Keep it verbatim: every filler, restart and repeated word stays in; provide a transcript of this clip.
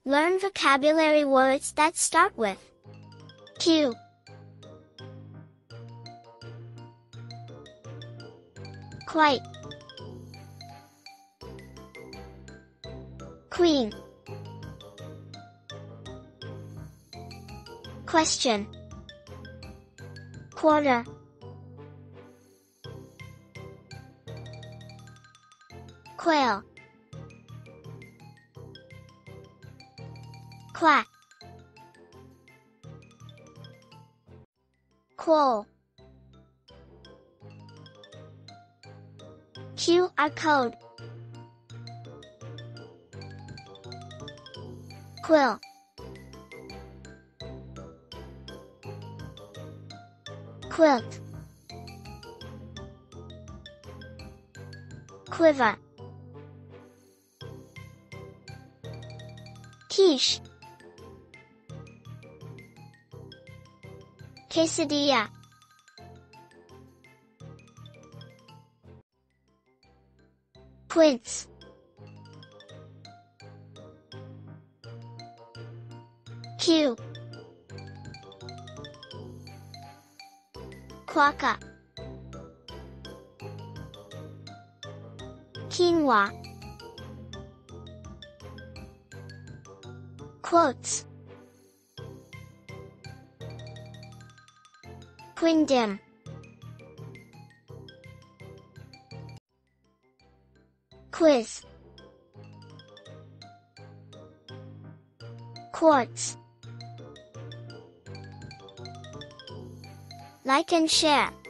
Learn vocabulary words that start with Q. Quite. Queen. Question. Quarter. Quail. Quack. Quoll. Q R code. Quill. Quilt. Quiver. Quiche. Quesadilla. Quince. Q. Quokka. Quinoa. Quotes. Quindam. Quiz. Quartz. Like and share.